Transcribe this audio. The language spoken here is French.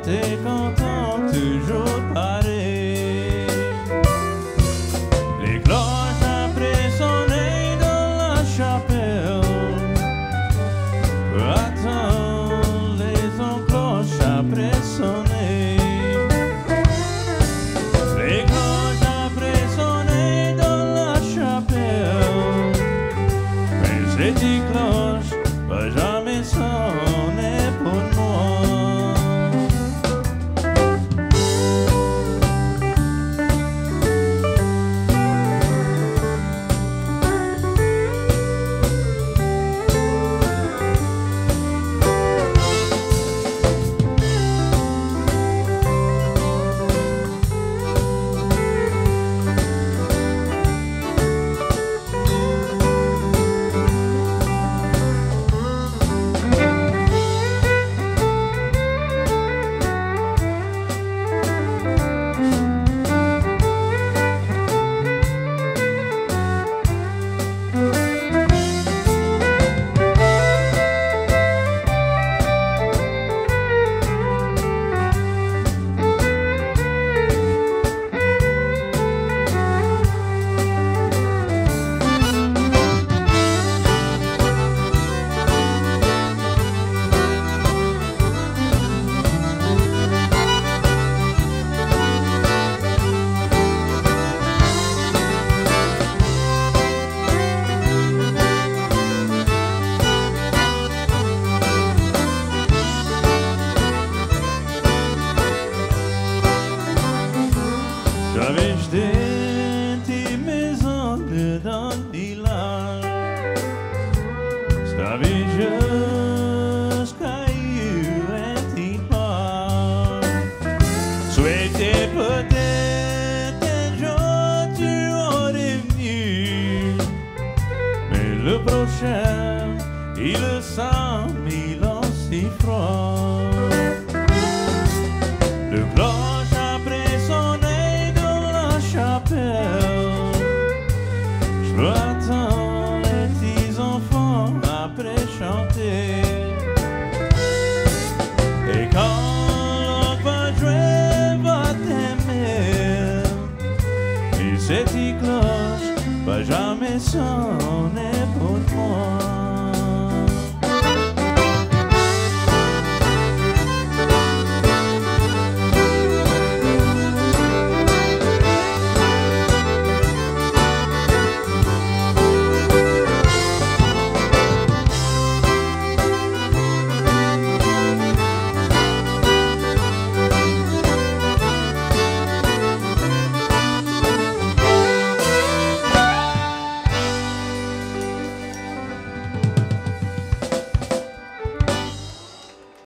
t'es content, toujours pareil. Les cloches après sonner dans la chapelle. Attends, les cloches après sonner. Les cloches après sonner dans la chapelle. Mais ces petites cloches va jamais sonner pour moi. J'avais jeté tes maisons dans le village. J'avais jusqu'à eu un petit pas. Souhaitais peut-être un jour tu aurais venu. Mais le prochain, il le sent, il en si froid. Le cloche après sonner dans la chapelle. Je veux attendre les petits enfants après chanter. Et quand l'on va jouer, va t'aimer. Et cette cloche va jamais sonner pour moi.